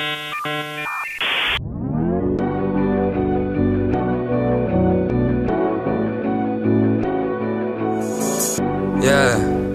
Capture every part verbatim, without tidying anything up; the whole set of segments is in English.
Yeah.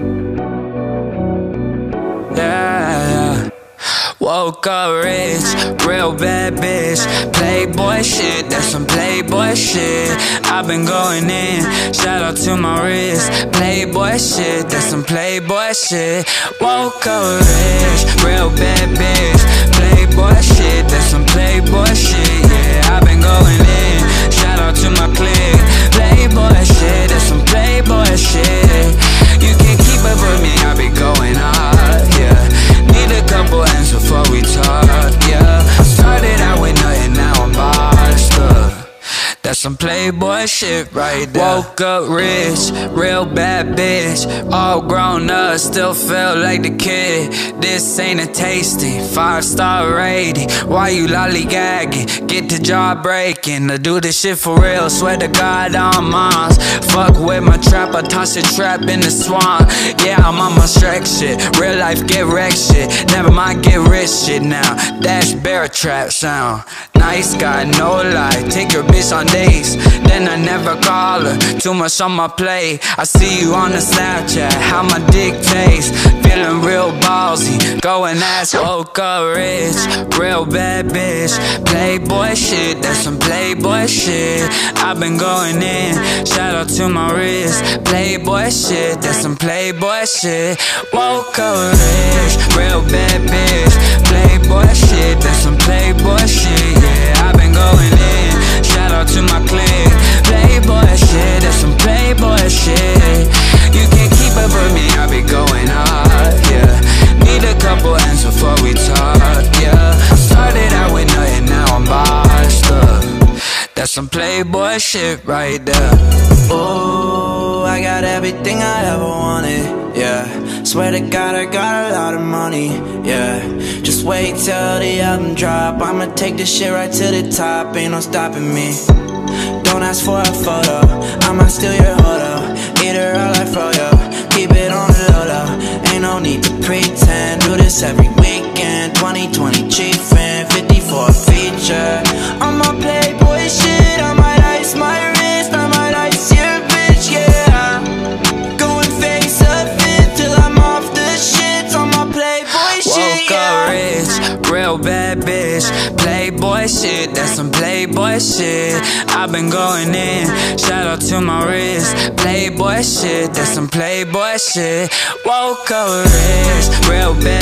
Yeah. Woke up rich, real bad bitch. Playboy shit, that's some playboy shit. I've been going in, shout out to my wrist. Playboy shit, that's some playboy shit. Woke up rich, real bad bitch. Playboy shit, that's some playboy shit. Yeah, I've been going in, shout out to my clique. Playboy shit, that's some playboy shit. You can't keep up with me, I be going hard, yeah. Need a couple ends before we talk, yeah. Started out with nothing, now I'm bossed up. That's some playboy shit right there. Woke up rich, real bad bitch. All grown up, still feel like the kid. This ain't a tasty, five star rating. Why you lollygagging? Get the jaw breaking. I do this shit for real, swear to God I'm moms. Fuck with my trap, I toss a trap in the swamp. Yeah, I'm on my Shrek shit. Real life get wrecked shit. Never mind get rich shit now. Dash bear trap sound. Nice guy, no lie. Take your bitch on dates, then I never call her. Too much on my plate. I see you on the Snapchat, how my dick tastes. Feeling real ballsy, go and ask. Woke up rich, real bad bitch. Playboy shit, that's some playboy shit. I've been going in, shout out to my wrist. Playboy shit, that's some playboy shit. Woke up rich, real bad bitch. Playboy shit, that's some playboy shit. Yeah, I've been going in, shout out to my clique. Playboy shit, that's some playboy shit. You can't keep up with me, I be going hard, yeah. Need a couple ends before we talk, yeah. Started out with nothing, now I'm bossed up. That's some playboy shit right there. Oh, I got everything I ever wanted, yeah. Swear to God I got a lot of money, yeah. Just wait till the album drop, I'ma take this shit right to the top. Ain't no stopping me. Don't ask for a photo, I might steal your photo. Eat her out like Froyo, keep it on the low low. Ain't no need to pretend, do this every weekend. Twenty twenty chiefin', fifty-four feature. I'm on playboy shit, I might ice my wrist, I might ice your bitch, yeah. Going face up till I'm off the shit. On my playboy shit, yeah. Woke up rich, real bad bitch. Playboy shit, that's some playboy shit. I've been going in, shout out to my wrist. Playboy shit, that's some playboy shit. Woke up rich, real bad